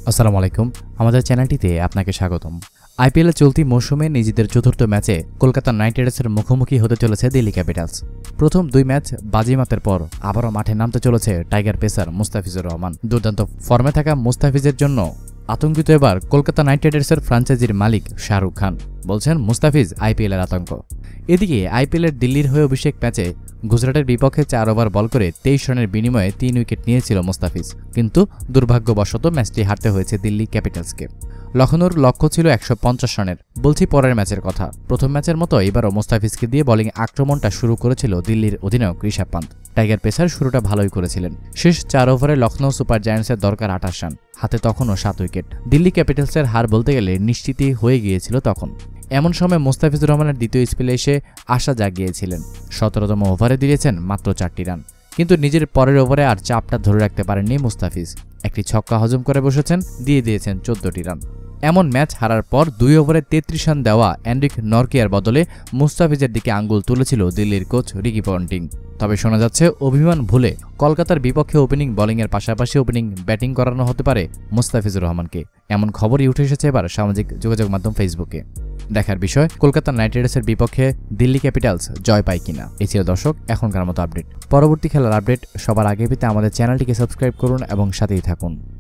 আসসালামু আলাইকুম, আমাদের চ্যানেলটিতে আপনাকে স্বাগতম। আইপিএলের চলতি মৌসুমে নিজেদের চতুর্থ ম্যাচে কলকাতা নাইট রাইডার্সের মুখোমুখি হতে চলেছে দিল্লি ক্যাপিটালস। প্রথম দুই ম্যাচ বাজিমাতের পর আবারও মাঠে নামতে চলেছে টাইগার পেসার মুস্তাফিজুর রহমান। দুর্দান্ত ফর্মে থাকা মুস্তাফিজের জন্য আতঙ্কিত এবার কলকাতা নাইট রাইডার্সের ফ্র্যাঞ্চাইজির মালিক শাহরুখ খান। বলছেন মুস্তাফিজ আইপিএলের আতঙ্ক। এদিকে আইপিএলের দিল্লির হয়ে অভিষেক ম্যাচে গুজরাটের বিপক্ষে 4 ওভার বল করে 23 রানের বিনিময়ে 3 উইকেট নিয়েছিল মুস্তাফিজ, কিন্তু দুর্ভাগ্যবশত ম্যাচটি হারতে হয়েছে দিল্লি ক্যাপিটালসকে। লখনৌর লক্ষ্য ছিল 150 রানের। বলছি পরের ম্যাচের কথা। প্রথম ম্যাচের মতো এবারও মুস্তাফিজকে দিয়ে বোলিং আক্রমণটা শুরু করেছিল দিল্লির অধিনায়ক ঋষভ পান্ত। টাইগার পেসার শুরুটা ভালোই করেছিলেন। শেষ 4 ওভারে লখনৌ সুপার জায়ান্টসের দরকার 28 রান, হাতে তখনও 7 উইকেট। দিল্লি ক্যাপিটালসের হার বলতে গেলে নিশ্চিতই হয়ে গিয়েছিল তখন। এমন সময় মুস্তাফিজুর রহমানের দ্বিতীয় স্পেলে এসে আশা জাগিয়েছিলেন। 17তম ওভারে দিয়েছেন মাত্র 4টি রান, কিন্তু নিজের পরের ওভারে আর চাপটা ধরে রাখতে পারেননি মুস্তাফিজ। একটি ছক্কা হজম করে বসেছেন, দিয়ে দিয়েছেন 14টি রান। এমন ম্যাচ হারার পর 2 ওভারে 33 রান দেওয়া এন্ড্রিক নরকিয়ার বদলে মুস্তাফিজের দিকে আঙ্গুল তুলেছিল দিল্লির কোচ রিকি পন্টিং। তবে শোনা যাচ্ছে অভিমান ভুলে কলকাতার বিপক্ষে ওপেনিং বোলিংয়ের পাশাপাশি ওপেনিং ব্যাটিং করানো হতে পারে মুস্তাফিজুর রহমানকে। এমন খবরই উঠে এসেছে এবার সামাজিক যোগাযোগ মাধ্যম ফেসবুকে। দেখার বিষয় কলকাতা নাইট রাইডার্সের বিপক্ষে দিল্লি ক্যাপিটালস জয় পায় কিনা। এই ছিল দর্শক এখনকার মতো আপডেট। পরবর্তী খেলার আপডেট সবার আগে পেতে আমাদের চ্যানেলটিকে সাবস্ক্রাইব করুন এবং সাথেই থাকুন।